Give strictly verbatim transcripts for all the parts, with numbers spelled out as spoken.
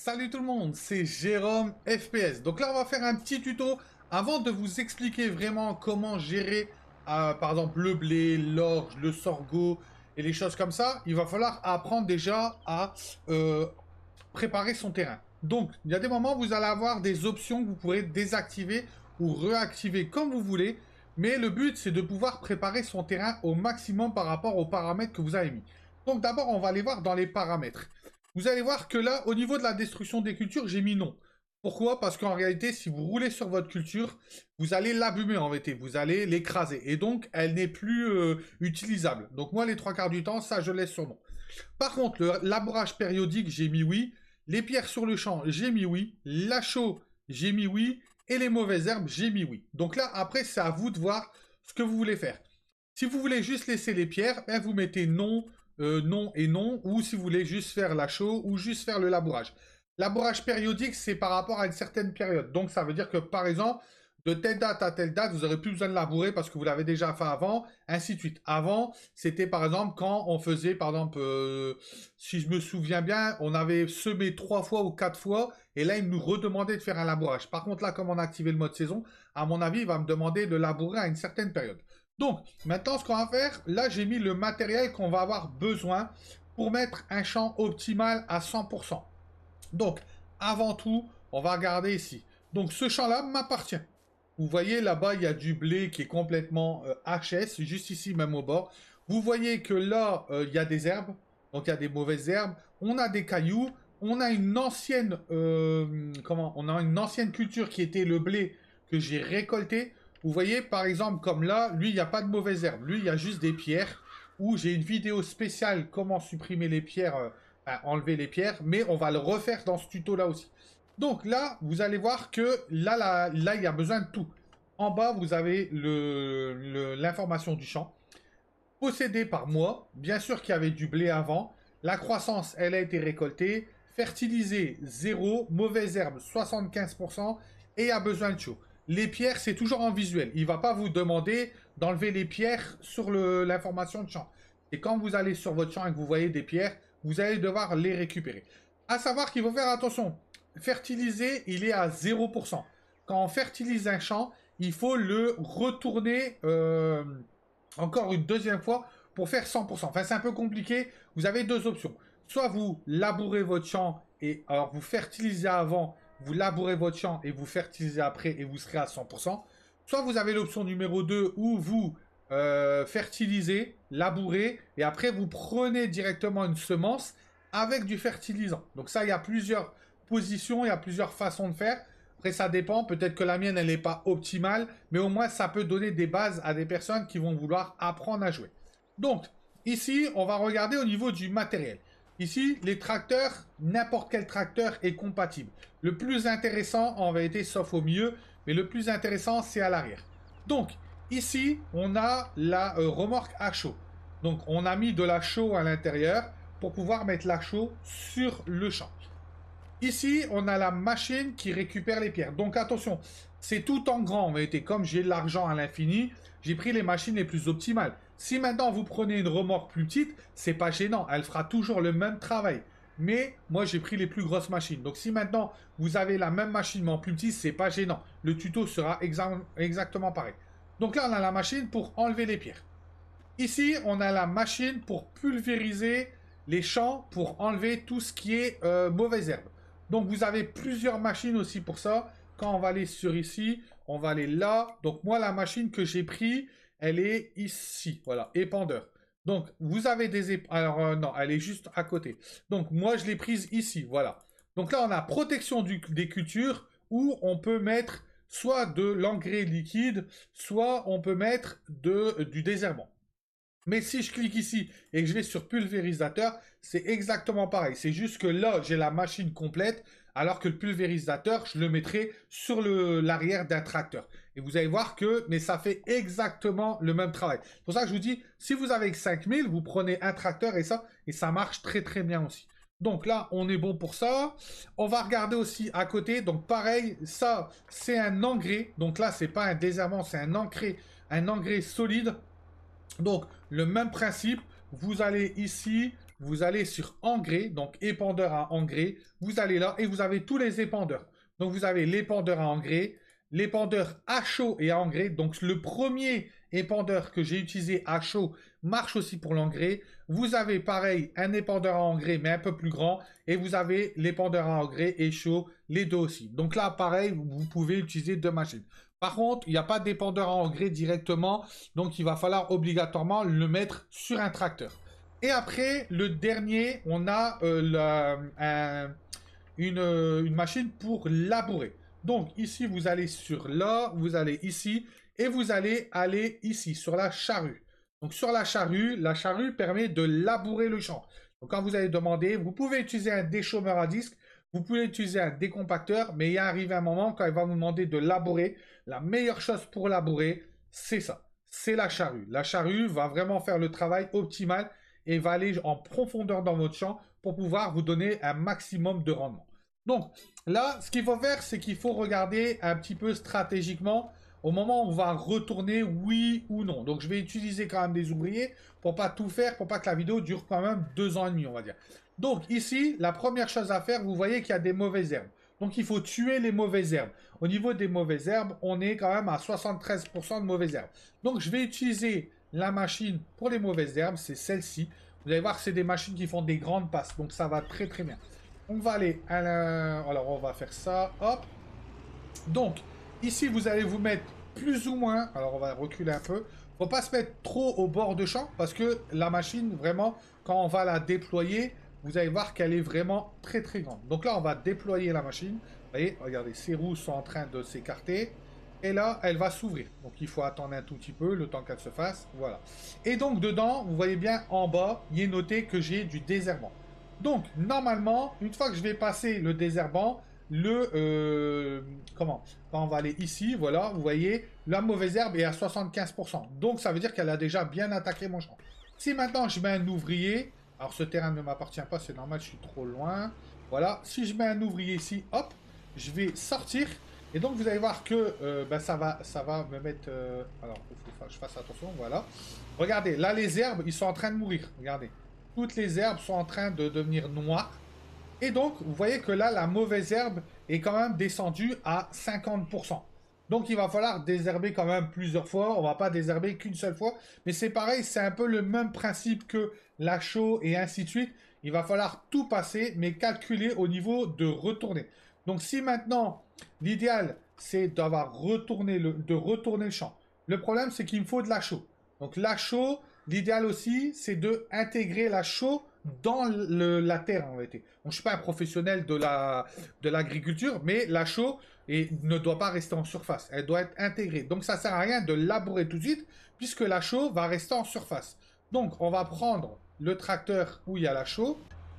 Salut tout le monde, c'est Jérôme F P S. Donc là, on va faire un petit tuto avant de vous expliquer vraiment comment gérer, euh, par exemple, le blé, l'orge, le sorgho et les choses comme ça. Il va falloir apprendre déjà à euh, préparer son terrain. Donc, il y a des moments où vous allez avoir des options que vous pourrez désactiver ou réactiver comme vous voulez. Mais le but, c'est de pouvoir préparer son terrain au maximum par rapport aux paramètres que vous avez mis. Donc d'abord, on va aller voir dans les paramètres. Vous allez voir que là, au niveau de la destruction des cultures, j'ai mis non. Pourquoi? Parce qu'en réalité, si vous roulez sur votre culture, vous allez l'abîmer en réalité, vous allez l'écraser. Et donc, elle n'est plus euh, utilisable. Donc moi, les trois quarts du temps, ça, je laisse sur non. Par contre, le labourage périodique, j'ai mis oui. Les pierres sur le champ, j'ai mis oui. La chaux, j'ai mis oui. Et les mauvaises herbes, j'ai mis oui. Donc là, après, c'est à vous de voir ce que vous voulez faire. Si vous voulez juste laisser les pierres, ben, vous mettez non, euh, non et non. Ou si vous voulez juste faire la chaux ou juste faire le labourage. Labourage périodique, c'est par rapport à une certaine période. Donc ça veut dire que, par exemple, de telle date à telle date, vous n'aurez plus besoin de labourer parce que vous l'avez déjà fait avant, ainsi de suite. Avant, c'était par exemple quand on faisait, par exemple, euh, si je me souviens bien, on avait semé trois fois ou quatre fois, et là, il nous redemandait de faire un labourage. Par contre, là, comme on a activé le mode saison, à mon avis, il va me demander de labourer à une certaine période. Donc, maintenant, ce qu'on va faire, là, j'ai mis le matériel qu'on va avoir besoin pour mettre un champ optimal à cent pour cent. Donc, avant tout, on va regarder ici. Donc, ce champ-là m'appartient. Vous voyez là-bas, il y a du blé qui est complètement euh, H S, juste ici, même au bord. Vous voyez que là, euh, il y a des herbes, donc il y a des mauvaises herbes. On a des cailloux, on a une ancienne, euh, comment, on a une ancienne culture qui était le blé que j'ai récolté. Vous voyez, par exemple, comme là, lui, il n'y a pas de mauvaises herbes. Lui, il y a juste des pierres. Où j'ai une vidéo spéciale comment supprimer les pierres, euh, enfin, enlever les pierres, mais on va le refaire dans ce tuto-là aussi. Donc là, vous allez voir que là, là, là, il y a besoin de tout. En bas, vous avez l'information du champ. Possédé par moi. Bien sûr qu'il y avait du blé avant. La croissance, elle a été récoltée. Fertilisé, zéro. Mauvaise herbe, soixante-quinze pour cent. Et il y a besoin de chaud. Les pierres, c'est toujours en visuel. Il ne va pas vous demander d'enlever les pierres sur l'information de champ. Et quand vous allez sur votre champ et que vous voyez des pierres, vous allez devoir les récupérer. À savoir qu'il faut faire attention. Fertiliser, il est à zéro pour cent. Quand on fertilise un champ, il faut le retourner euh, encore une deuxième fois pour faire cent pour cent. Enfin, c'est un peu compliqué. Vous avez deux options. Soit vous labourez votre champ et alors vous fertilisez avant, vous labourez votre champ et vous fertilisez après et vous serez à cent pour cent. Soit vous avez l'option numéro deux où vous euh, fertilisez, labourez et après vous prenez directement une semence avec du fertilisant. Donc ça, il y a plusieurs positions, il y a plusieurs façons de faire. Après, ça dépend. Peut-être que la mienne, elle n'est pas optimale, mais au moins, ça peut donner des bases à des personnes qui vont vouloir apprendre à jouer. Donc, ici, on va regarder au niveau du matériel. Ici, les tracteurs, n'importe quel tracteur est compatible. Le plus intéressant, en vérité, sauf au milieu, mais le plus intéressant, c'est à l'arrière. Donc, ici, on a la euh, remorque à chaud. Donc, on a mis de la chaux à l'intérieur pour pouvoir mettre la chaux sur le champ. Ici, on a la machine qui récupère les pierres. Donc, attention, c'est tout en grand. En vérité, comme j'ai de l'argent à l'infini, j'ai pris les machines les plus optimales. Si maintenant vous prenez une remorque plus petite, c'est pas gênant. Elle fera toujours le même travail. Mais moi, j'ai pris les plus grosses machines. Donc, si maintenant vous avez la même machine mais en plus petit, c'est pas gênant. Le tuto sera exa exactement pareil. Donc là, on a la machine pour enlever les pierres. Ici, on a la machine pour pulvériser les champs, pour enlever tout ce qui est euh, mauvaise herbe. Donc, vous avez plusieurs machines aussi pour ça. Quand on va aller sur ici, on va aller là. Donc, moi, la machine que j'ai pris, elle est ici. Voilà, épandeur. Donc, vous avez des épandeurs. Alors, euh, non, elle est juste à côté. Donc, moi, je l'ai prise ici. Voilà. Donc là, on a protection du, des cultures où on peut mettre soit de l'engrais liquide, soit on peut mettre de, du désherbant. Mais si je clique ici et que je vais sur pulvérisateur, c'est exactement pareil. C'est juste que là, j'ai la machine complète, alors que le pulvérisateur, je le mettrai sur l'arrière d'un tracteur. Et vous allez voir que, mais ça fait exactement le même travail. C'est pour ça que je vous dis, si vous avez cinq mille, vous prenez un tracteur et ça, et ça marche très très bien aussi. Donc là, on est bon pour ça. On va regarder aussi à côté. Donc pareil, ça, c'est un engrais. Donc là, c'est pas un désherbant, c'est un engrais, un engrais solide. Donc, le même principe, vous allez ici, vous allez sur engrais, donc épandeur à engrais, vous allez là et vous avez tous les épandeurs. Donc vous avez l'épandeur à engrais, l'épandeur à chaud et à engrais. Donc le premier épandeur que j'ai utilisé à chaud marche aussi pour l'engrais. Vous avez pareil un épandeur à engrais mais un peu plus grand et vous avez l'épandeur à engrais et chaud, les deux aussi. Donc là pareil, vous pouvez utiliser deux machines. Par contre, il n'y a pas d'épandeur à engrais directement, donc il va falloir obligatoirement le mettre sur un tracteur. Et après, le dernier, on a euh, la, un, une, une machine pour labourer. Donc ici, vous allez sur là, vous allez ici, et vous allez aller ici, sur la charrue. Donc sur la charrue, la charrue permet de labourer le champ. Donc quand vous allez demander, vous pouvez utiliser un déchômeur à disque, vous pouvez utiliser un décompacteur, mais il arrive un moment quand il va vous demander de labourer. La meilleure chose pour labourer, c'est ça. C'est la charrue. La charrue va vraiment faire le travail optimal et va aller en profondeur dans votre champ pour pouvoir vous donner un maximum de rendement. Donc là, ce qu'il faut faire, c'est qu'il faut regarder un petit peu stratégiquement au moment où on va retourner oui ou non. Donc je vais utiliser quand même des ouvriers pour pas tout faire, pour pas que la vidéo dure quand même deux ans et demi, on va dire. Donc ici, la première chose à faire, vous voyez qu'il y a des mauvaises herbes. Donc il faut tuer les mauvaises herbes. Au niveau des mauvaises herbes, on est quand même à soixante-treize pour cent de mauvaises herbes. Donc je vais utiliser la machine pour les mauvaises herbes, c'est celle-ci. Vous allez voir que c'est des machines qui font des grandes passes, donc ça va très très bien. On va aller à la... Alors on va faire ça, hop. Donc ici vous allez vous mettre plus ou moins, alors on va reculer un peu. Faut pas se mettre trop au bord de champ parce que la machine vraiment, quand on va la déployer, vous allez voir qu'elle est vraiment très très grande. Donc là on va déployer la machine. Vous voyez, regardez, ces roues sont en train de s'écarter. Et là, elle va s'ouvrir. Donc, il faut attendre un tout petit peu, le temps qu'elle se fasse. Voilà. Et donc, dedans, vous voyez bien, en bas, il est noté que j'ai du désherbant. Donc, normalement, une fois que je vais passer le désherbant, le... Euh, comment? Quand on va aller ici, voilà, vous voyez, la mauvaise herbe est à soixante-quinze pour cent. Donc, ça veut dire qu'elle a déjà bien attaqué mon champ. Si maintenant, je mets un ouvrier... Alors, ce terrain ne m'appartient pas, c'est normal, je suis trop loin. Voilà. Si je mets un ouvrier ici, hop, je vais sortir... Et donc, vous allez voir que euh, ben, ça, va, ça va me mettre... Euh... Alors, il faut que je fasse attention, voilà. Regardez, là, les herbes, ils sont en train de mourir. Regardez. Toutes les herbes sont en train de devenir noires. Et donc, vous voyez que là, la mauvaise herbe est quand même descendue à cinquante pour cent. Donc, il va falloir désherber quand même plusieurs fois. On ne va pas désherber qu'une seule fois. Mais c'est pareil, c'est un peu le même principe que la chaux et ainsi de suite. Il va falloir tout passer, mais calculer au niveau de retourner. Donc, si maintenant... L'idéal, c'est d'avoir retourné le, de retourner le champ. Le problème, c'est qu'il me faut de la chaux. Donc la chaux, l'idéal aussi, c'est de intégrer la chaux dans le, la terre en réalité. Bon, je ne suis pas un professionnel de la de l'agriculture, mais la chaux et, ne doit pas rester en surface. Elle doit être intégrée. Donc ça ne sert à rien de labourer tout de suite, puisque la chaux va rester en surface. Donc on va prendre le tracteur où il y a la chaux.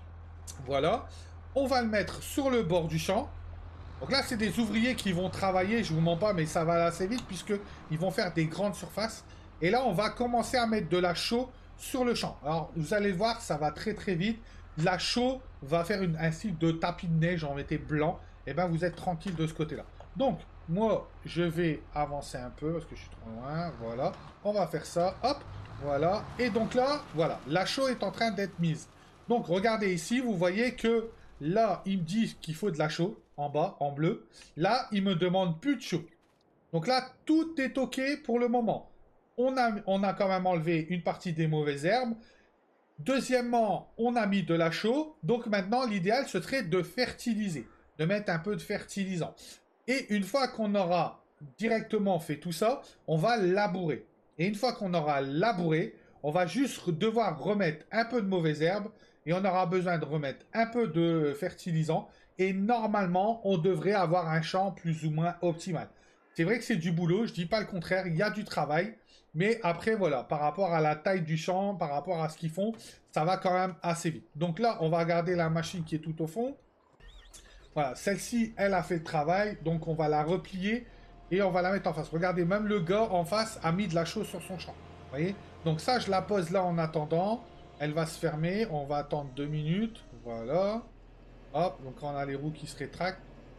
Voilà. On va le mettre sur le bord du champ. Donc là, c'est des ouvriers qui vont travailler, je vous mens pas, mais ça va assez vite puisqu'ils vont faire des grandes surfaces. Et là, on va commencer à mettre de la chaux sur le champ. Alors, vous allez voir, ça va très très vite. La chaux va faire une, un style de tapis de neige, en été blanc. Et bien, vous êtes tranquille de ce côté-là. Donc, moi, je vais avancer un peu parce que je suis trop loin. Voilà. On va faire ça. Hop. Voilà. Et donc là, voilà. La chaux est en train d'être mise. Donc, regardez ici, vous voyez que là, il me dit qu'il faut de la chaux. En bas, en bleu. Là, il me demande plus de chaux. Donc là, tout est OK pour le moment. On a, on a quand même enlevé une partie des mauvaises herbes. Deuxièmement, on a mis de la chaux. Donc maintenant, l'idéal, ce serait de fertiliser. De mettre un peu de fertilisant. Et une fois qu'on aura directement fait tout ça, on va labourer. Et une fois qu'on aura labouré, on va juste devoir remettre un peu de mauvaises herbes. Et on aura besoin de remettre un peu de fertilisant. Et normalement, on devrait avoir un champ plus ou moins optimal. C'est vrai que c'est du boulot, je ne dis pas le contraire, il y a du travail. Mais après, voilà, par rapport à la taille du champ, par rapport à ce qu'ils font, ça va quand même assez vite. Donc là, on va regarder la machine qui est tout au fond. Voilà, celle-ci, elle a fait le travail. Donc on va la replier et on va la mettre en face. Regardez, même le gars en face a mis de la chaux sur son champ. Vous voyez? Donc ça, je la pose là en attendant. Elle va se fermer, on va attendre deux minutes. Voilà. Hop, donc on a les roues qui se rétractent.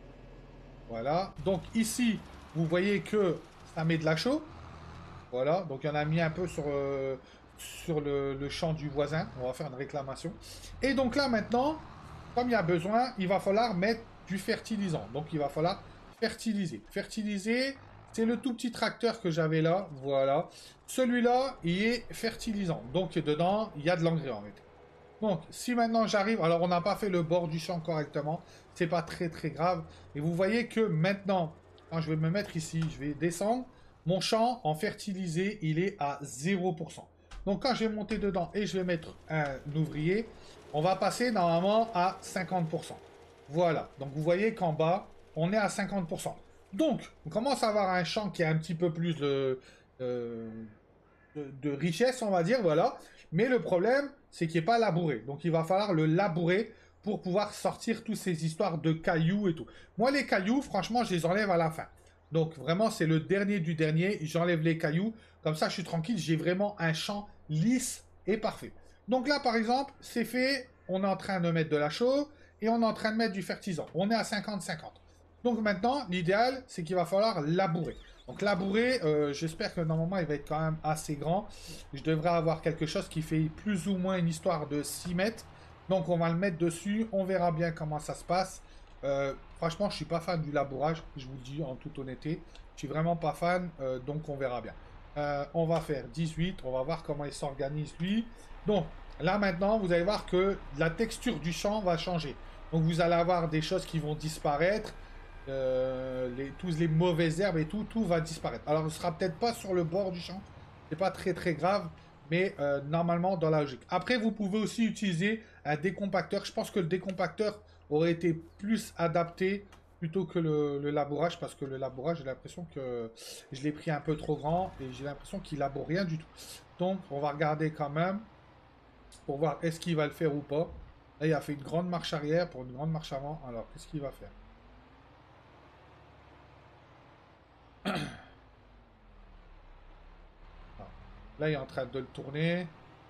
Voilà. Donc ici, vous voyez que ça met de la chaux. Voilà. Donc il y en a mis un peu sur, euh, sur le, le champ du voisin. On va faire une réclamation. Et donc là, maintenant, comme il y a besoin, il va falloir mettre du fertilisant. Donc, il va falloir fertiliser. Fertiliser, c'est le tout petit tracteur que j'avais là. Voilà. Celui-là, il est fertilisant. Donc, dedans, il y a de l'engrais en fait. Donc, si maintenant j'arrive... Alors, on n'a pas fait le bord du champ correctement. C'est pas très, très grave. Et vous voyez que maintenant, quand je vais me mettre ici, je vais descendre. Mon champ en fertilisé, il est à zéro pour cent. Donc, quand je vais monter dedans et je vais mettre un ouvrier, on va passer normalement à cinquante pour cent. Voilà. Donc, vous voyez qu'en bas, on est à cinquante pour cent. Donc, on commence à avoir un champ qui a un petit peu plus de, euh, de, de richesse, on va dire, voilà. Mais le problème, c'est qu'il n'est pas labouré. Donc, il va falloir le labourer pour pouvoir sortir toutes ces histoires de cailloux et tout. Moi, les cailloux, franchement, je les enlève à la fin. Donc, vraiment, c'est le dernier du dernier. J'enlève les cailloux. Comme ça, je suis tranquille. J'ai vraiment un champ lisse et parfait. Donc là, par exemple, c'est fait. On est en train de mettre de la chaux et on est en train de mettre du fertilisant. On est à cinquante cinquante. Donc maintenant, l'idéal, c'est qu'il va falloir labourer. Donc labourer, euh, j'espère que normalement, il va être quand même assez grand. Je devrais avoir quelque chose qui fait plus ou moins une histoire de six mètres. Donc on va le mettre dessus. On verra bien comment ça se passe. Euh, franchement, je suis pas fan du labourage. Je vous le dis en toute honnêteté. Je suis vraiment pas fan. Euh, donc on verra bien. Euh, on va faire dix-huit. On va voir comment il s'organise lui. Donc là maintenant, vous allez voir que la texture du champ va changer. Donc vous allez avoir des choses qui vont disparaître. Euh, les, tous les mauvaises herbes et tout, tout va disparaître. Alors, ce sera peut-être pas sur le bord du champ, c'est pas très très grave, mais euh, normalement dans la logique. Après, vous pouvez aussi utiliser un décompacteur. Je pense que le décompacteur aurait été plus adapté plutôt que le, le labourage, parce que le labourage, j'ai l'impression que je l'ai pris un peu trop grand et j'ai l'impression qu'il laboure rien du tout. Donc, on va regarder quand même pour voir est-ce qu'il va le faire ou pas. Là, il a fait une grande marche arrière pour une grande marche avant. Alors, qu'est-ce qu'il va faire? Là, il est en train de le tourner.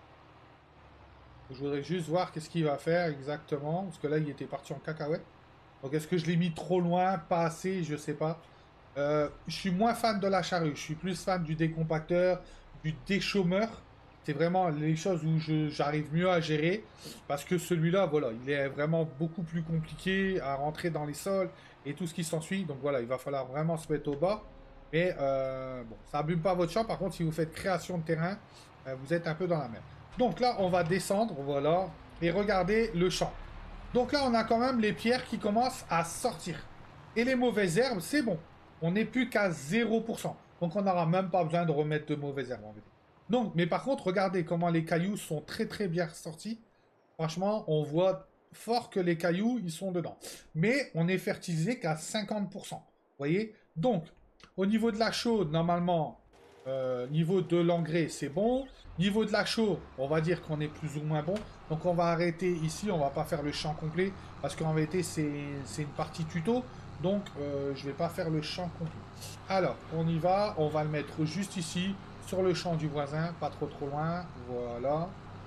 Je voudrais juste voir qu'est-ce qu'il va faire exactement. Parce que là, il était parti en cacahuète. Donc, est-ce que je l'ai mis trop loin? Pas assez? Je sais pas. Euh, je suis moins fan de la charrue. Je suis plus fan du décompacteur, du déchômeur. C'est vraiment les choses où j'arrive mieux à gérer. Parce que celui-là, voilà, il est vraiment beaucoup plus compliqué à rentrer dans les sols et tout ce qui s'ensuit. Donc, voilà, il va falloir vraiment se mettre au bas. Mais euh, bon, ça n'abîme pas votre champ. Par contre, si vous faites création de terrain, euh, vous êtes un peu dans la merde. Donc là, on va descendre, voilà, et regardez le champ. Donc là, on a quand même les pierres qui commencent à sortir. Et les mauvaises herbes, c'est bon. On n'est plus qu'à zéro pour cent. Donc on n'aura même pas besoin de remettre de mauvaises herbes en fait. Donc, mais par contre, regardez comment les cailloux sont très très bien sortis. Franchement, on voit fort que les cailloux, ils sont dedans. Mais on est fertilisé qu'à cinquante pour cent. Vous voyez? Donc, au niveau de la chaux, normalement, euh, niveau de l'engrais, c'est bon. Niveau de la chaux, on va dire qu'on est plus ou moins bon. Donc on va arrêter ici, on va pas faire le champ complet. Parce qu'en vérité, c'est une partie tuto. Donc euh, je vais pas faire le champ complet. Alors, on y va. On va le mettre juste ici, sur le champ du voisin. Pas trop trop loin. Voilà.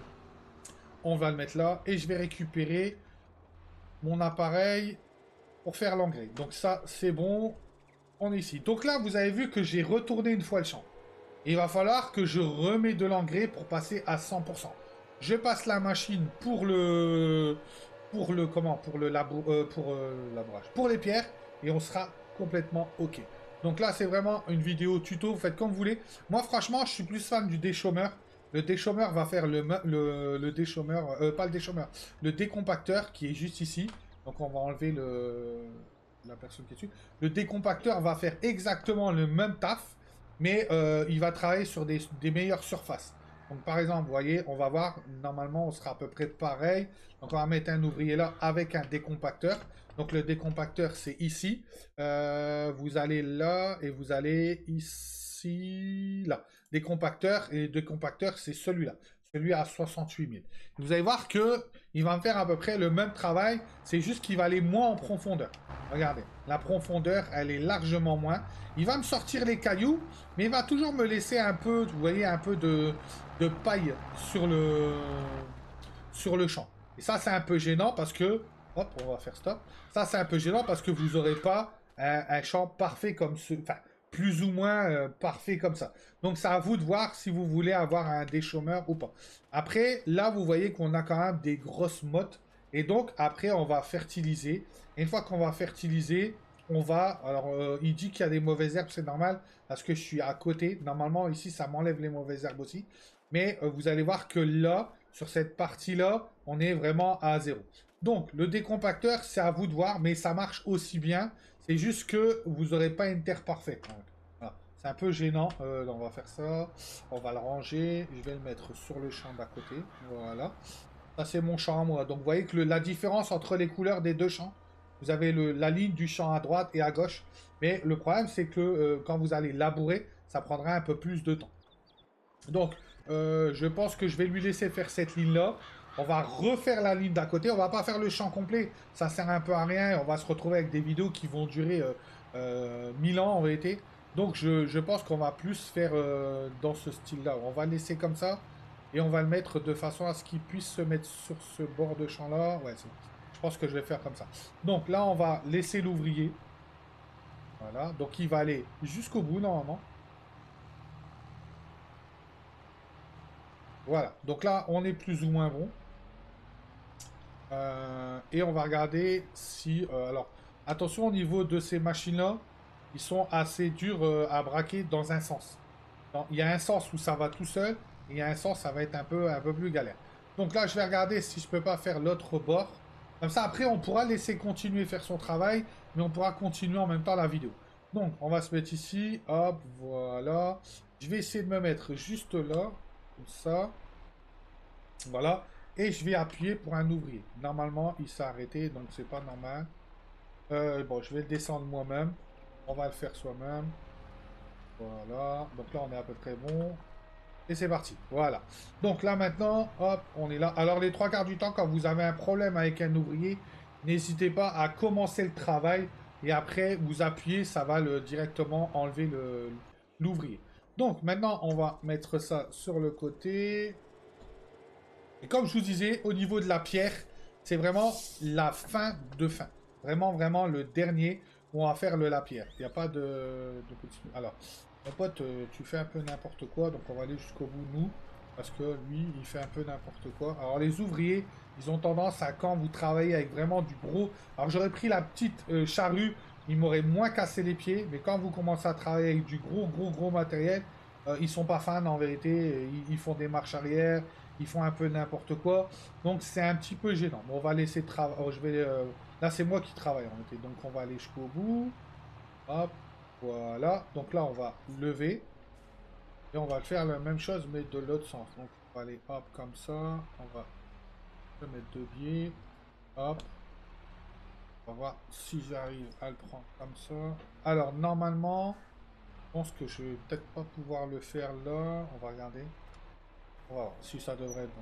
On va le mettre là. Et je vais récupérer mon appareil pour faire l'engrais. Donc ça, c'est bon. On est ici. Donc là, vous avez vu que j'ai retourné une fois le champ. Et il va falloir que je remets de l'engrais pour passer à cent pour cent. Je passe la machine pour le... Pour le... Comment? Pour le labo... Euh, pour euh, labourage. Pour les pierres. Et on sera complètement OK. Donc là, c'est vraiment une vidéo tuto. Vous faites comme vous voulez. Moi, franchement, je suis plus fan du déchômeur. Le déchômeur va faire le... Le, le déchômeur... Euh, pas le déchômeur. Le décompacteur qui est juste ici. Donc on va enlever le... la personne qui est dessus. Le décompacteur va faire exactement le même taf, mais euh, il va travailler sur des, des meilleures surfaces. Donc par exemple, vous voyez, on va voir, normalement on sera à peu près pareil. Donc on va mettre un ouvrier là avec un décompacteur. Donc le décompacteur c'est ici. Euh, vous allez là et vous allez ici, là. Décompacteur, et le décompacteur c'est celui-là. Celui à soixante-huit mille. Vous allez voir que il va me faire à peu près le même travail. C'est juste qu'il va aller moins en profondeur. Regardez, la profondeur, elle est largement moins. Il va me sortir les cailloux, mais il va toujours me laisser un peu, vous voyez, un peu de, de paille sur le, sur le champ. Et ça, c'est un peu gênant parce que... Hop, on va faire stop. Ça, c'est un peu gênant parce que vous n'aurez pas un, un champ parfait comme ce... Enfin, plus ou moins euh, parfait comme ça. Donc c'est à vous de voir si vous voulez avoir un déchômeur ou pas. Après, là, vous voyez qu'on a quand même des grosses mottes. Et donc, après, on va fertiliser. Et une fois qu'on va fertiliser, on va... Alors, euh, il dit qu'il y a des mauvaises herbes, c'est normal, parce que je suis à côté. Normalement, ici, ça m'enlève les mauvaises herbes aussi. Mais euh, vous allez voir que là, sur cette partie-là, on est vraiment à zéro. Donc, le décompacteur, c'est à vous de voir, mais ça marche aussi bien. C'est juste que vous n'aurez pas une terre parfaite. Voilà. C'est un peu gênant. Euh, on va faire ça. On va le ranger. Je vais le mettre sur le champ d'à côté. Voilà. Ça, c'est mon champ à moi. Donc, vous voyez que le- la différence entre les couleurs des deux champs, vous avez le- la ligne du champ à droite et à gauche. Mais le problème, c'est que euh, quand vous allez labourer, ça prendra un peu plus de temps. Donc, euh, je pense que je vais lui laisser faire cette ligne-là. On va refaire la ligne d'à côté. On va pas faire le champ complet. Ça sert un peu à rien. On va se retrouver avec des vidéos qui vont durer euh, euh, mille ans en vérité. Donc, je, je pense qu'on va plus faire euh, dans ce style-là. On va laisser comme ça. Et on va le mettre de façon à ce qu'il puisse se mettre sur ce bord de champ-là. Ouais, c'est bon. Je pense que je vais faire comme ça. Donc là, on va laisser l'ouvrier. Voilà. Donc, il va aller jusqu'au bout, normalement. Voilà. Donc là, on est plus ou moins bon. Euh, et on va regarder si... euh, alors, attention au niveau de ces machines-là, ils sont assez durs euh, à braquer dans un sens. Donc, il y a un sens où ça va tout seul, et il y a un sens où ça va être un peu, un peu plus galère. Donc là, je vais regarder si je peux pas faire l'autre bord. Comme ça, après, on pourra laisser continuer faire son travail, mais on pourra continuer en même temps la vidéo. Donc, on va se mettre ici. Hop, voilà. Je vais essayer de me mettre juste là, comme ça. Voilà. Et je vais appuyer pour un ouvrier. Normalement, il s'est arrêté, donc c'est pas normal. Euh, bon, je vais le descendre moi-même. On va le faire soi-même. Voilà. Donc là, on est à peu près bon. Et c'est parti. Voilà. Donc là, maintenant, hop, on est là. Alors, les trois quarts du temps, quand vous avez un problème avec un ouvrier, n'hésitez pas à commencer le travail. Et après, vous appuyez, ça va le, directement enlever le, l'ouvrier. Donc, maintenant, on va mettre ça sur le côté. Et comme je vous disais, au niveau de la pierre, c'est vraiment la fin de fin. Vraiment, vraiment le dernier où on va faire le la pierre. Il n'y a pas de, de petit... Alors, mon pote, euh, tu fais un peu n'importe quoi, donc on va aller jusqu'au bout, nous. Parce que lui, il fait un peu n'importe quoi. Alors, les ouvriers, ils ont tendance à, quand vous travaillez avec vraiment du gros... Alors, j'aurais pris la petite euh, charrue, il m'aurait moins cassé les pieds. Mais quand vous commencez à travailler avec du gros, gros, gros matériel, euh, ils sont pas fans en vérité. Ils, ils font des marches arrière, ils font un peu n'importe quoi. Donc c'est un petit peu gênant. Bon, on va laisser travailler. Oh, je vais, euh, là, c'est moi qui travaille en fait. Donc on va aller jusqu'au bout. Hop, voilà. Donc là, on va lever. Et on va faire la même chose, mais de l'autre sens. Donc on va aller hop comme ça. On va se mettre deux biais. Hop. On va voir si j'arrive à le prendre comme ça. Alors normalement, je pense que je vais peut-être pas pouvoir le faire là. On va regarder. On va voir si ça devrait être bon.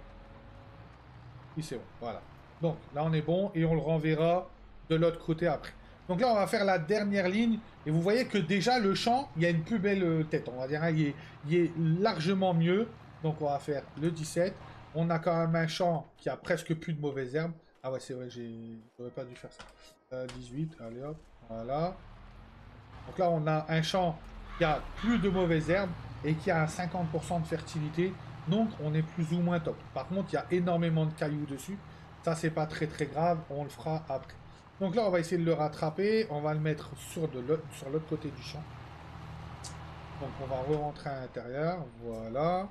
Oui, c'est bon, voilà. Donc là, on est bon et on le renverra de l'autre côté après. Donc là, on va faire la dernière ligne. Et vous voyez que déjà, le champ, il y a une plus belle euh, tête. On va dire, hein, il, est, il est largement mieux. Donc on va faire le dix-sept. On a quand même un champ qui a presque plus de mauvaises herbes. Ah ouais, c'est vrai, j'aurais pas dû faire ça. Euh, dix-huit, allez hop, voilà. Donc là, on a un champ qui a plus de mauvaises herbes et qui a un cinquante pour cent de fertilité. Donc, on est plus ou moins top. Par contre, il y a énormément de cailloux dessus. Ça, c'est pas très très grave. On le fera après. Donc là, on va essayer de le rattraper. On va le mettre sur de l'autre sur l'autre côté du champ. Donc, on va re-rentrer à l'intérieur. Voilà.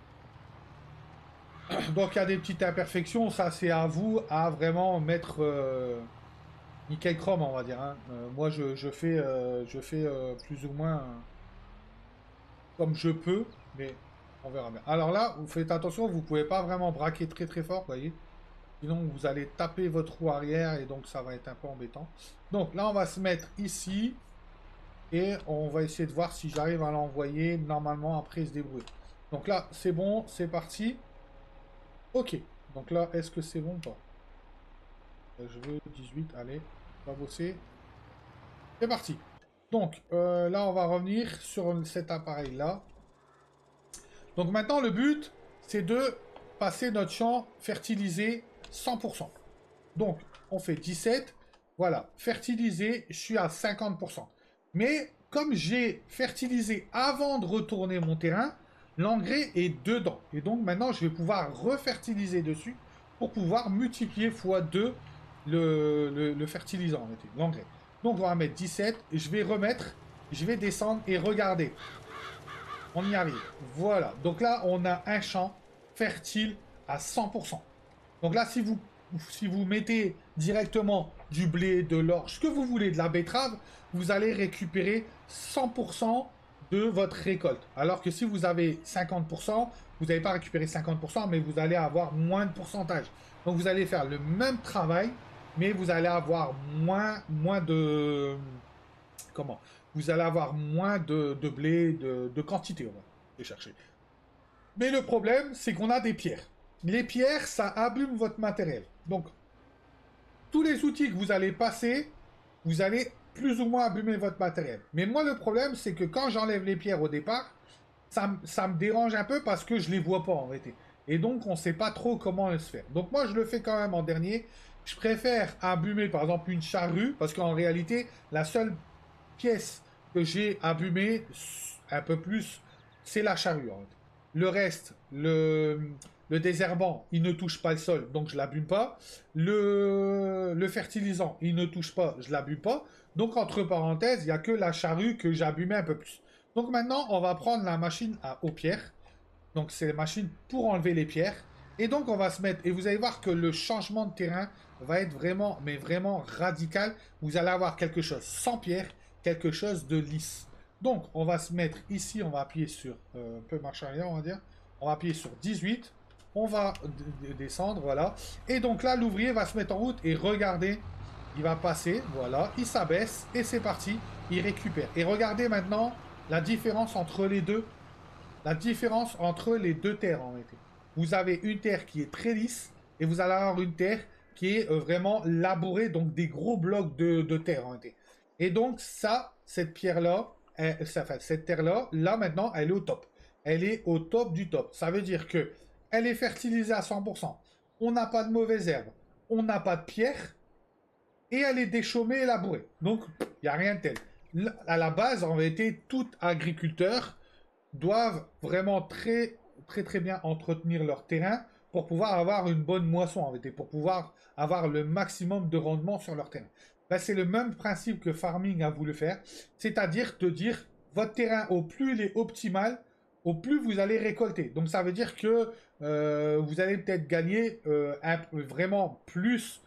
Donc, il y a des petites imperfections. Ça, c'est à vous à vraiment mettre... Euh, nickel chrome, on va dire. Hein. Euh, moi, je, je fais, euh, je fais euh, plus ou moins... euh, comme je peux, mais on verra bien. Alors là, vous faites attention, vous pouvez pas vraiment braquer très très fort, vous voyez. Sinon, vous allez taper votre roue arrière et donc ça va être un peu embêtant. Donc là, on va se mettre ici et on va essayer de voir si j'arrive à l'envoyer. Normalement, après, il se débrouille. Donc là, c'est bon, c'est parti. Ok. Donc là, est-ce que c'est bon ou pas? Euh, Je veux dix-huit, allez, on va bosser. C'est parti. Donc euh, là, on va revenir sur cet appareil-là. Donc maintenant, le but, c'est de passer notre champ fertilisé cent pour cent. Donc, on fait dix-sept. Voilà, fertilisé, je suis à cinquante pour cent. Mais comme j'ai fertilisé avant de retourner mon terrain, l'engrais est dedans. Et donc maintenant, je vais pouvoir refertiliser dessus pour pouvoir multiplier fois deux le, le, le fertilisant, l'engrais. Donc on va mettre dix-sept, et je vais remettre, je vais descendre et regarder. On y arrive. Voilà. Donc là, on a un champ fertile à cent pour cent. Donc là, si vous, si vous mettez directement du blé, de l'orge, ce que vous voulez, de la betterave, vous allez récupérer cent pour cent de votre récolte. Alors que si vous avez cinquante pour cent, vous n'allez pas récupérer cinquante pour cent, mais vous allez avoir moins de pourcentage. Donc vous allez faire le même travail, mais vous allez avoir moins, moins de... Comment? Vous allez avoir moins de, de blé, de, de quantité, on va les chercher. Mais le problème, c'est qu'on a des pierres. Les pierres, ça abîme votre matériel. Donc, tous les outils que vous allez passer, vous allez plus ou moins abîmer votre matériel. Mais moi, le problème, c'est que quand j'enlève les pierres au départ, ça, ça me dérange un peu parce que je les vois pas en réalité. Et donc, on ne sait pas trop comment le faire. Donc, moi, je le fais quand même en dernier. Je préfère abîmer, par exemple, une charrue, parce qu'en réalité, la seule pièce que j'ai abîmée un peu plus, c'est la charrue. En fait. Le reste, le, le désherbant, il ne touche pas le sol, donc je l'abîme pas. Le, le fertilisant, il ne touche pas, je l'abîme pas. Donc, entre parenthèses, il n'y a que la charrue que j'abîmais un peu plus. Donc maintenant, on va prendre la machine à aux pierres. Donc, c'est la machine pour enlever les pierres. Et donc, on va se mettre... Et vous allez voir que le changement de terrain va être vraiment, mais vraiment radical. Vous allez avoir quelque chose sans pierre, quelque chose de lisse. Donc, on va se mettre ici, on va appuyer sur... Euh, un peu marche arrière, on va dire. On va appuyer sur dix-huit. On va descendre, voilà. Et donc là, l'ouvrier va se mettre en route et regardez, il va passer, voilà. Il s'abaisse et c'est parti. Il récupère. Et regardez maintenant la différence entre les deux. La différence entre les deux terres, en réalité. Vous avez une terre qui est très lisse et vous allez avoir une terre qui est euh, vraiment labourée, donc des gros blocs de, de terre, en réalité. Et donc, ça, cette pierre-là, enfin, cette terre-là, là, maintenant, elle est au top. Elle est au top du top. Ça veut dire que elle est fertilisée à cent pour cent. On n'a pas de mauvaises herbes. On n'a pas de pierre. Et elle est déchaumée et labourée. Donc, il n'y a rien de tel. À la base, en réalité, tout agriculteur doivent vraiment très très très bien entretenir leur terrain pour pouvoir avoir une bonne moisson en fait, et pour pouvoir avoir le maximum de rendement sur leur terrain. Ben, c'est le même principe que Farming a voulu faire, c'est-à-dire de dire votre terrain au plus il est optimal, au plus vous allez récolter. Donc ça veut dire que euh, vous allez peut-être gagner euh, un, vraiment plus,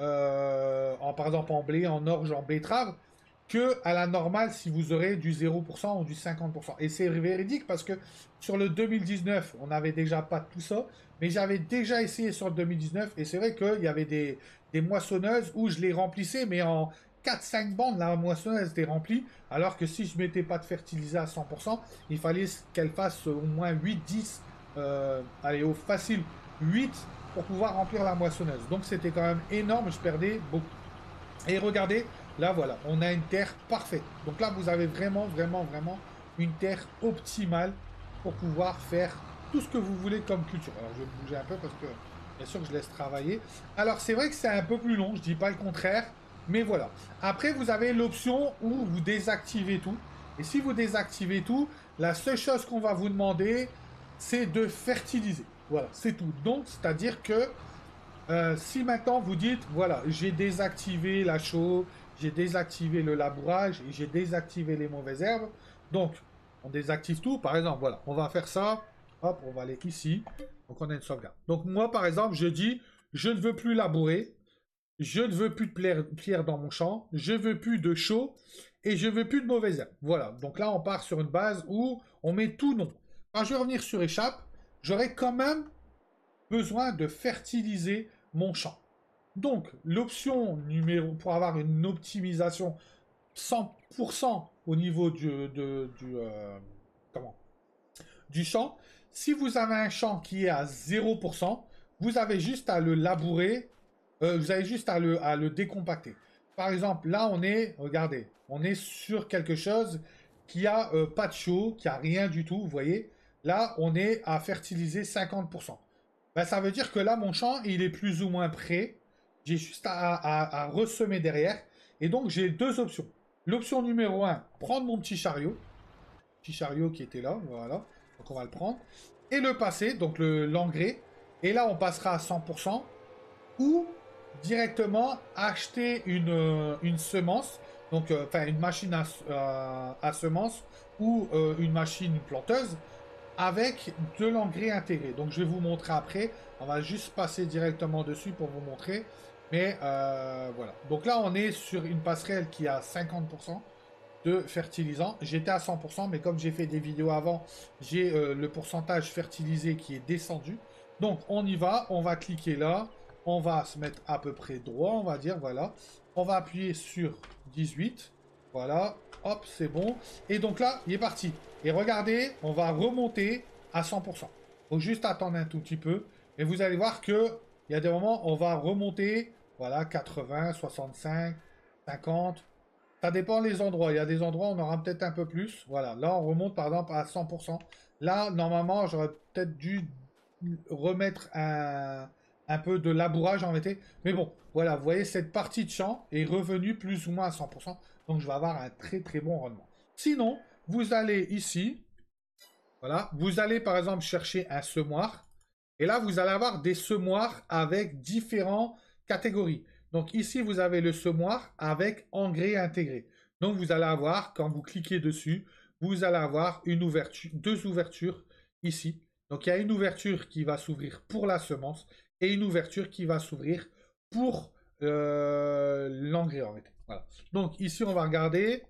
euh, en, par exemple en blé, en orge, en betterave, que à la normale si vous aurez du zéro pour cent ou du cinquante pour cent. Et c'est véridique parce que sur le deux mille dix-neuf, on n'avait déjà pas tout ça, mais j'avais déjà essayé sur le deux mille dix-neuf et c'est vrai qu'il y avait des, des moissonneuses où je les remplissais, mais en quatre cinq bandes, la moissonneuse était remplie, alors que si je ne mettais pas de fertiliser à cent pour cent, il fallait qu'elle fasse au moins huit dix, euh, allez, au facile huit pour pouvoir remplir la moissonneuse. Donc c'était quand même énorme, je perdais beaucoup. Et regardez, là voilà, on a une terre parfaite. Donc là, vous avez vraiment, vraiment, vraiment une terre optimale pour pouvoir faire tout ce que vous voulez comme culture. Alors je vais bouger un peu parce que bien sûr que je laisse travailler. Alors c'est vrai que c'est un peu plus long, je dis pas le contraire, mais voilà. Après, vous avez l'option où vous désactivez tout. Et si vous désactivez tout, la seule chose qu'on va vous demander, c'est de fertiliser. Voilà, c'est tout. Donc, c'est-à-dire que euh, si maintenant vous dites, voilà, j'ai désactivé la chaux, j'ai désactivé le labourage et j'ai désactivé les mauvaises herbes, donc on désactive tout, par exemple, voilà, on va faire ça, hop, on va aller ici, donc on a une sauvegarde. Donc moi, par exemple, je dis, je ne veux plus labourer, je ne veux plus de pierre dans mon champ, je veux plus de chaux et je veux plus de mauvaises herbes. Voilà, donc là, on part sur une base où on met tout non. Quand je vais revenir sur échappe, j'aurai quand même besoin de fertiliser mon champ. Donc, l'option numéro pour avoir une optimisation cent pour cent au niveau du, de, du, euh, comment, du champ, si vous avez un champ qui est à zéro pour cent, vous avez juste à le labourer, euh, vous avez juste à le, à le décompacter. Par exemple, là, on est, regardez, on est sur quelque chose qui a euh, pas de chaux, qui a rien du tout, vous voyez. Là, on est à fertiliser cinquante pour cent. Ben, ça veut dire que là, mon champ, il est plus ou moins prêt. J'ai juste à, à, à ressemer derrière. Et donc, j'ai deux options. L'option numéro un, prendre mon petit chariot. Petit chariot qui était là, voilà. Donc on va le prendre. Et le passer, donc l'engrais. Et là, on passera à cent pour cent. Ou directement acheter une, euh, une semence. Donc, euh, enfin, une machine à, euh, à semences ou euh, une machine planteuse avec de l'engrais intégré. Donc, je vais vous montrer après. On va juste passer directement dessus pour vous montrer. Mais euh, voilà. Donc là, on est sur une passerelle qui a cinquante pour cent de fertilisant. J'étais à cent pour cent, mais comme j'ai fait des vidéos avant, j'ai euh, le pourcentage fertilisé qui est descendu. Donc, on y va. On va cliquer là. On va se mettre à peu près droit, on va dire. Voilà. On va appuyer sur dix-huit. Voilà. Hop, c'est bon. Et donc là, il est parti. Et regardez, on va remonter à cent pour cent. Il faut juste attendre un tout petit peu. Et vous allez voir que il y a des moments, on va remonter. Voilà, quatre-vingts, soixante-cinq, cinquante. Ça dépend des endroits. Il y a des endroits où on aura peut-être un peu plus. Voilà, là, on remonte par exemple à cent pour cent. Là, normalement, j'aurais peut-être dû remettre un, un peu de labourage en été. Mais bon, voilà, vous voyez, cette partie de champ est revenue plus ou moins à cent pour cent. Donc, je vais avoir un très très bon rendement. Sinon, vous allez ici. Voilà, vous allez par exemple chercher un semoir. Et là, vous allez avoir des semoirs avec différentes catégories. Donc ici, vous avez le semoir avec engrais intégré. Donc vous allez avoir, quand vous cliquez dessus, vous allez avoir une ouverture, deux ouvertures ici. Donc il y a une ouverture qui va s'ouvrir pour la semence et une ouverture qui va s'ouvrir pour euh, l'engrais en fait. Voilà. Donc ici, on va regarder.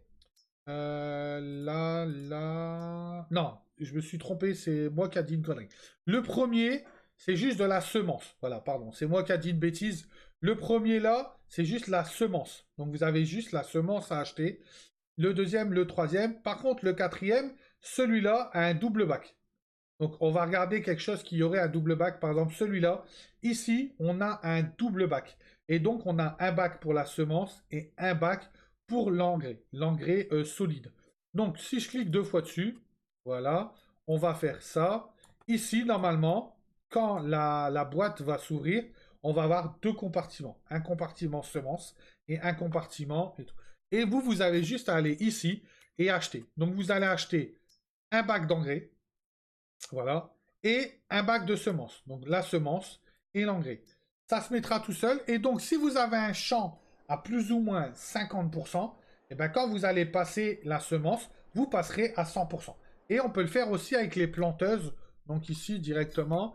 Euh, là, là... Non, je me suis trompé, c'est moi qui a dit une connerie. Le premier, c'est juste de la semence. Voilà, pardon, c'est moi qui a dit une bêtise. Le premier là, c'est juste la semence. Donc vous avez juste la semence à acheter. Le deuxième, le troisième. Par contre, le quatrième, celui-là a un double bac. Donc on va regarder quelque chose qui aurait un double bac. Par exemple, celui-là. Ici, on a un double bac. Et donc, on a un bac pour la semence et un bac pour l'engrais. L'engrais euh, solide. Donc, si je clique deux fois dessus, voilà, on va faire ça. Ici, normalement, quand la, la boîte va s'ouvrir, on va avoir deux compartiments. Un compartiment semence et un compartiment et tout. Et vous, vous avez juste à aller ici et acheter. Donc, vous allez acheter un bac d'engrais. Voilà. Et un bac de semences. Donc, la semence et l'engrais. Ça se mettra tout seul. Et donc, si vous avez un champ à plus ou moins cinquante pour cent, et bien quand vous allez passer la semence, vous passerez à cent pour cent. Et on peut le faire aussi avec les planteuses. Donc ici, directement,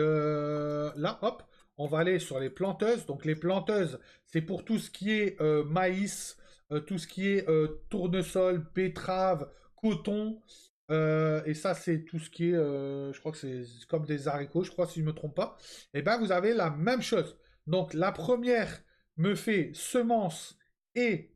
le... là, hop, on va aller sur les planteuses. Donc les planteuses, c'est pour tout ce qui est euh, maïs, euh, tout ce qui est euh, tournesol, betterave, coton. Euh, et ça, c'est tout ce qui est, euh, je crois que c'est comme des haricots, je crois, si je ne me trompe pas. Et bien, vous avez la même chose. Donc, la première me fait semences et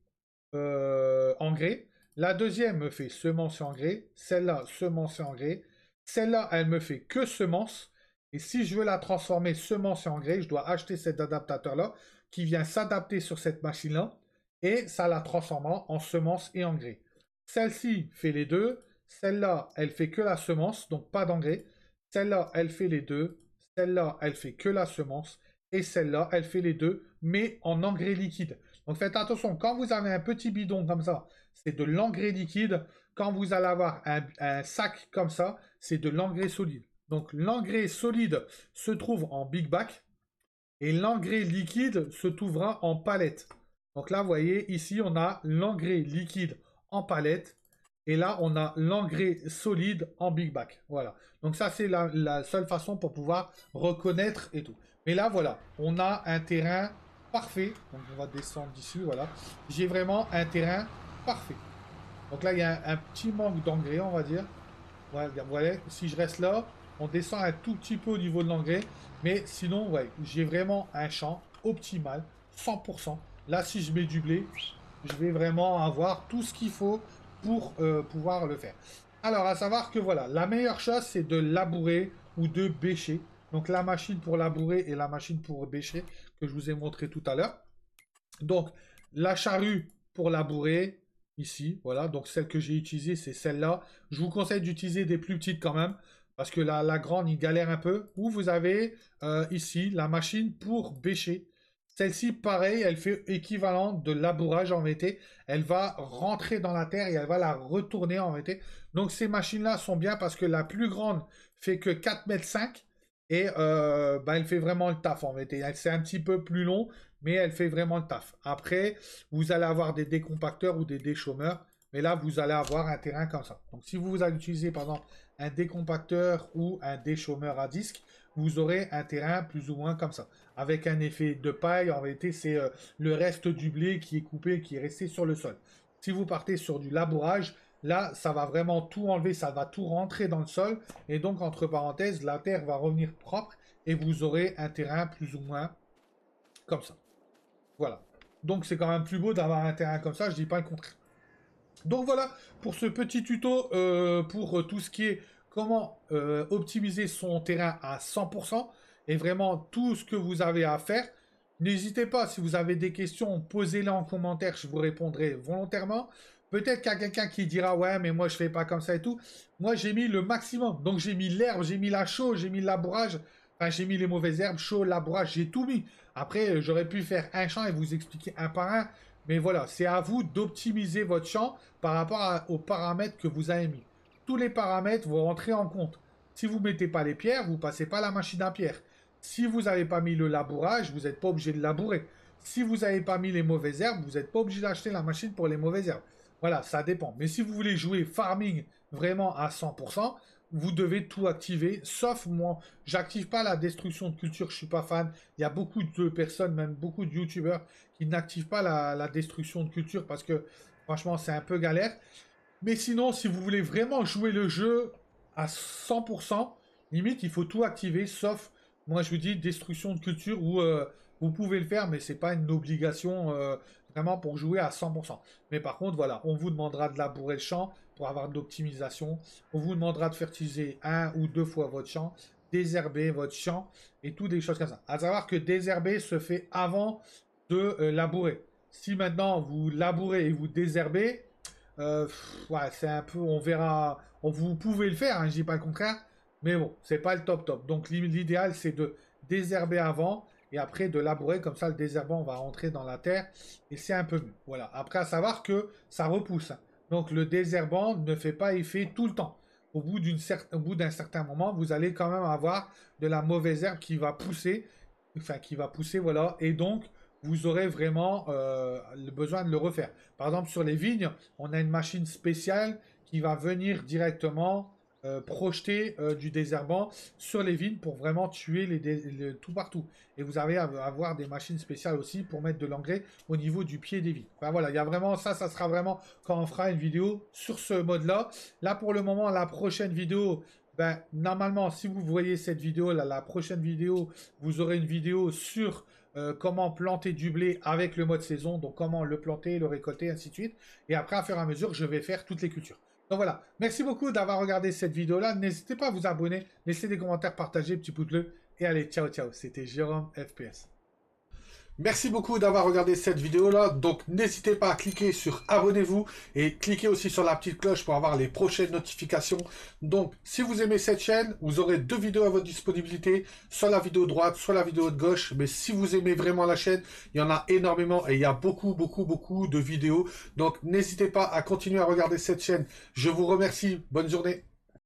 euh, engrais. La deuxième me fait semences et engrais. Celle-là, semences et engrais. Celle-là, elle me fait que semences. Et si je veux la transformer semences et engrais, je dois acheter cet adaptateur-là qui vient s'adapter sur cette machine-là. Et ça la transformera en semences et engrais. Celle-ci fait les deux. Celle-là, elle fait que la semence, donc pas d'engrais. Celle-là, elle fait les deux. Celle-là, elle fait que la semence. Et celle-là, elle fait les deux, mais en engrais liquide. Donc faites attention, quand vous avez un petit bidon comme ça, c'est de l'engrais liquide. Quand vous allez avoir un, un sac comme ça, c'est de l'engrais solide. Donc l'engrais solide se trouve en big bac et l'engrais liquide se trouvera en palette. Donc là, vous voyez, ici, on a l'engrais liquide en palette. Et là, on a l'engrais solide en big bac. Voilà. Donc ça, c'est la, la seule façon pour pouvoir reconnaître et tout. Mais là, voilà, on a un terrain parfait. Donc on va descendre d'ici, voilà. J'ai vraiment un terrain parfait. Donc là, il y a un, un petit manque d'engrais, on va dire. Voilà, vous voyez, si je reste là, on descend un tout petit peu au niveau de l'engrais. Mais sinon, ouais, j'ai vraiment un champ optimal, cent pour cent. Là, si je mets du blé, je vais vraiment avoir tout ce qu'il faut pour euh, pouvoir le faire. Alors, à savoir que voilà, la meilleure chose, c'est de labourer ou de bêcher. Donc, la machine pour labourer et la machine pour bêcher, que je vous ai montré tout à l'heure. Donc, la charrue pour labourer, ici, voilà. Donc, celle que j'ai utilisée, c'est celle-là. Je vous conseille d'utiliser des plus petites quand même, parce que la, la grande, il galère un peu. Ou vous avez euh, ici la machine pour bêcher. Celle-ci, pareil, elle fait équivalent de labourage en V T. Elle va rentrer dans la terre et elle va la retourner en V T. Donc ces machines-là sont bien parce que la plus grande fait que quatre mètres cinq et euh, bah, elle fait vraiment le taf en V T. C'est un petit peu plus long, mais elle fait vraiment le taf. Après, vous allez avoir des décompacteurs ou des déchômeurs, mais là, vous allez avoir un terrain comme ça. Donc si vous allez utiliser par exemple un décompacteur ou un déchômeur à disque, vous aurez un terrain plus ou moins comme ça. Avec un effet de paille, en réalité, c'est euh, le reste du blé qui est coupé, qui est resté sur le sol. Si vous partez sur du labourage, là, ça va vraiment tout enlever, ça va tout rentrer dans le sol. Et donc, entre parenthèses, la terre va revenir propre et vous aurez un terrain plus ou moins comme ça. Voilà. Donc, c'est quand même plus beau d'avoir un terrain comme ça, je dis pas le contraire. Donc voilà pour ce petit tuto euh, pour euh, tout ce qui est comment euh, optimiser son terrain à cent pour cent et vraiment tout ce que vous avez à faire. N'hésitez pas, si vous avez des questions, posez-les en commentaire, je vous répondrai volontairement. Peut-être qu'il y a quelqu'un qui dira ouais mais moi je fais pas comme ça et tout. Moi j'ai mis le maximum, donc j'ai mis l'herbe, j'ai mis la chaux, j'ai mis le labourage, enfin j'ai mis les mauvaises herbes, chaux, labourage, j'ai tout mis. Après j'aurais pu faire un champ et vous expliquer un par un. Mais voilà, c'est à vous d'optimiser votre champ par rapport à- aux paramètres que vous avez mis. Tous les paramètres vont rentrer en compte. Si vous ne mettez pas les pierres, vous ne passez pas la machine à pierre. Si vous n'avez pas mis le labourage, vous n'êtes pas obligé de labourer. Si vous n'avez pas mis les mauvaises herbes, vous n'êtes pas obligé d'acheter la machine pour les mauvaises herbes. Voilà, ça dépend. Mais si vous voulez jouer farming vraiment à cent pour cent, vous devez tout activer, sauf moi. J'active pas la destruction de culture, je suis pas fan. Il y a beaucoup de personnes, même beaucoup de youtubeurs, qui n'activent pas la, la destruction de culture parce que franchement c'est un peu galère. Mais sinon, si vous voulez vraiment jouer le jeu à cent pour cent, limite il faut tout activer, sauf, moi je vous dis, destruction de culture où euh, vous pouvez le faire, mais c'est pas une obligation euh, vraiment pour jouer à cent pour cent. Mais par contre, voilà, on vous demandera de labourer le champ pour avoir de l'optimisation. On vous demandera de fertiliser un ou deux fois votre champ, désherber votre champ et tout des choses comme ça. À savoir que désherber se fait avant de euh, labourer. Si maintenant vous labourez et vous désherbez, euh, pff, ouais, c'est un peu, on verra, on, vous pouvez le faire, hein, je dis pas le contraire, mais bon, c'est pas le top top. Donc l'idéal c'est de désherber avant et après de labourer, comme ça le désherbant va rentrer dans la terre et c'est un peu mieux. Voilà, après à savoir que ça repousse, hein. Donc le désherbant ne fait pas effet tout le temps. Au bout d'une cer- au bout d'un certain moment, vous allez quand même avoir de la mauvaise herbe qui va pousser, enfin qui va pousser, voilà, et donc vous aurez vraiment euh, le besoin de le refaire. Par exemple, sur les vignes, on a une machine spéciale qui va venir directement euh, projeter euh, du désherbant sur les vignes pour vraiment tuer les, dé- les- tout partout. Et vous allez av- avoir des machines spéciales aussi pour mettre de l'engrais au niveau du pied des vignes. Enfin, voilà, il y a vraiment ça, ça sera vraiment quand on fera une vidéo sur ce mode-là. Là, pour le moment, la prochaine vidéo, ben, normalement, si vous voyez cette vidéo, là, la prochaine vidéo, vous aurez une vidéo sur euh, comment planter du blé avec le mode saison, donc comment le planter, le récolter, ainsi de suite. Et après, à fur et à mesure, je vais faire toutes les cultures. Donc voilà, merci beaucoup d'avoir regardé cette vidéo-là. N'hésitez pas à vous abonner, laissez des commentaires, partagez, petit pouce bleu. Et allez, ciao, ciao. C'était Jérôme F P S. Merci beaucoup d'avoir regardé cette vidéo-là. Donc, n'hésitez pas à cliquer sur abonnez-vous et cliquez aussi sur la petite cloche pour avoir les prochaines notifications. Donc, si vous aimez cette chaîne, vous aurez deux vidéos à votre disponibilité, soit la vidéo de droite, soit la vidéo de gauche. Mais si vous aimez vraiment la chaîne, il y en a énormément et il y a beaucoup, beaucoup, beaucoup de vidéos. Donc, n'hésitez pas à continuer à regarder cette chaîne. Je vous remercie. Bonne journée.